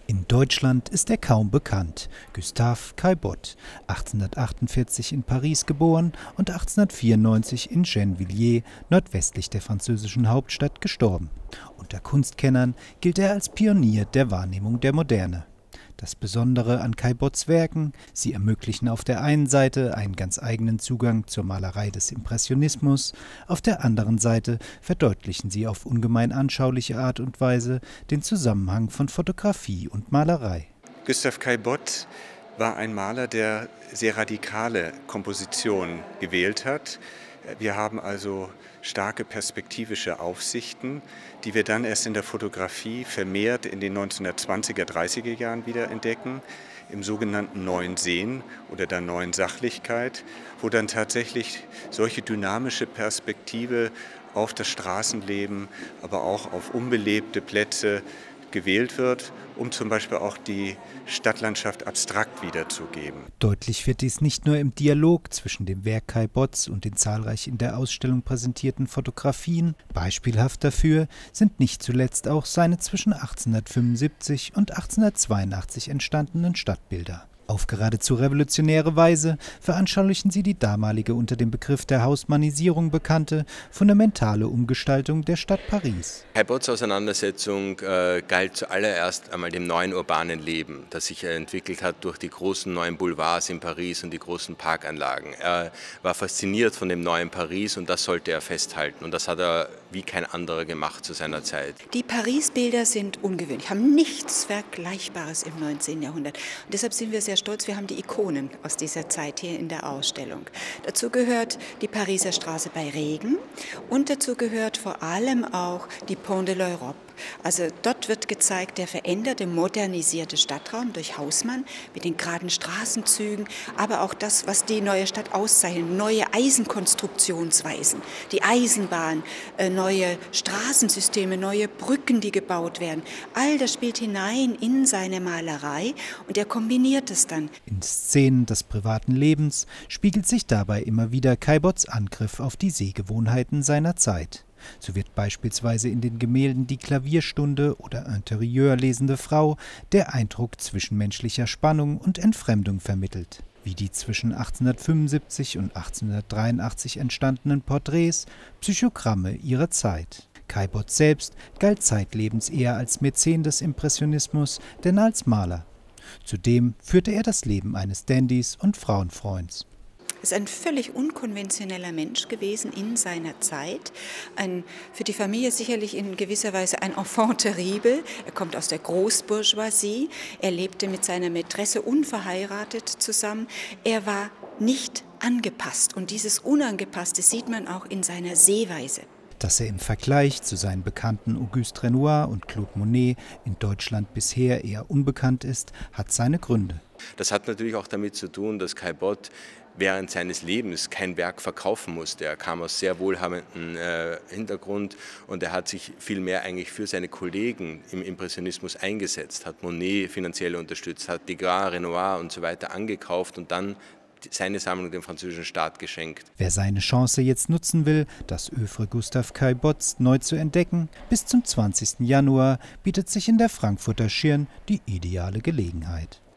In Deutschland ist er kaum bekannt. Gustave Caillebotte, 1848 in Paris geboren und 1894 in Gennevilliers, nordwestlich der französischen Hauptstadt, gestorben. Unter Kunstkennern gilt er als Pionier der Wahrnehmung der Moderne. Das Besondere an Caillebottes Werken: Sie ermöglichen auf der einen Seite einen ganz eigenen Zugang zur Malerei des Impressionismus, auf der anderen Seite verdeutlichen sie auf ungemein anschauliche Art und Weise den Zusammenhang von Fotografie und Malerei. Gustave Caillebotte war ein Maler, der sehr radikale Kompositionen gewählt hat. Wir haben also starke perspektivische Aufsichten, die wir dann erst in der Fotografie vermehrt in den 1920er, 30er Jahren wieder entdecken, im sogenannten neuen Sehen oder der neuen Sachlichkeit, wo dann tatsächlich solche dynamische Perspektive auf das Straßenleben, aber auch auf unbelebte Plätze gewählt wird, um zum Beispiel auch die Stadtlandschaft abstrakt wiederzugeben. Deutlich wird dies nicht nur im Dialog zwischen dem Werk Caillebottes und den zahlreich in der Ausstellung präsentierten Fotografien. Beispielhaft dafür sind nicht zuletzt auch seine zwischen 1875 und 1882 entstandenen Stadtbilder. Auf geradezu revolutionäre Weise veranschaulichen sie die damalige unter dem Begriff der Hausmannisierung bekannte, fundamentale Umgestaltung der Stadt Paris. Caillebottes Auseinandersetzung galt zuallererst einmal dem neuen urbanen Leben, das sich entwickelt hat durch die großen neuen Boulevards in Paris und die großen Parkanlagen. Er war fasziniert von dem neuen Paris und das sollte er festhalten. Und das hat er wie kein anderer gemacht zu seiner Zeit. Die Paris-Bilder sind ungewöhnlich, haben nichts Vergleichbares im 19. Jahrhundert. Und deshalb sind wir sehr stolz, wir haben die Ikonen aus dieser Zeit hier in der Ausstellung. Dazu gehört die Pariser Straße bei Regen und dazu gehört vor allem auch die Pont de l'Europe. Also dort wird gezeigt der veränderte, modernisierte Stadtraum durch Haussmann mit den geraden Straßenzügen, aber auch das, was die neue Stadt auszeichnet, neue Eisenkonstruktionsweisen, die Eisenbahn, neue Straßensysteme, neue Brücken, die gebaut werden. All das spielt hinein in seine Malerei und er kombiniert es dann. In Szenen des privaten Lebens spiegelt sich dabei immer wieder Caillebottes Angriff auf die Sehgewohnheiten seiner Zeit. So wird beispielsweise in den Gemälden Die Klavierstunde oder Interieur lesende Frau der Eindruck zwischenmenschlicher Spannung und Entfremdung vermittelt, wie die zwischen 1875 und 1883 entstandenen Porträts, Psychogramme ihrer Zeit. Caillebotte selbst galt zeitlebens eher als Mäzen des Impressionismus denn als Maler. Zudem führte er das Leben eines Dandys und Frauenfreunds. Er ist ein völlig unkonventioneller Mensch gewesen in seiner Zeit, für die Familie sicherlich in gewisser Weise ein Enfant terrible. Er kommt aus der Großbourgeoisie, er lebte mit seiner Mätresse unverheiratet zusammen. Er war nicht angepasst und dieses Unangepasste sieht man auch in seiner Sehweise. Dass er im Vergleich zu seinen Bekannten Auguste Renoir und Claude Monet in Deutschland bisher eher unbekannt ist, hat seine Gründe. Das hat natürlich auch damit zu tun, dass Caillebotte während seines Lebens kein Werk verkaufen musste. Er kam aus sehr wohlhabendem Hintergrund und er hat sich vielmehr eigentlich für seine Kollegen im Impressionismus eingesetzt, hat Monet finanziell unterstützt, hat Degas, Renoir und so weiter angekauft und dann seine Sammlung dem französischen Staat geschenkt. Wer seine Chance jetzt nutzen will, das Œuvre Gustave Caillebottes neu zu entdecken, bis zum 20. Januar bietet sich in der Frankfurter Schirn die ideale Gelegenheit.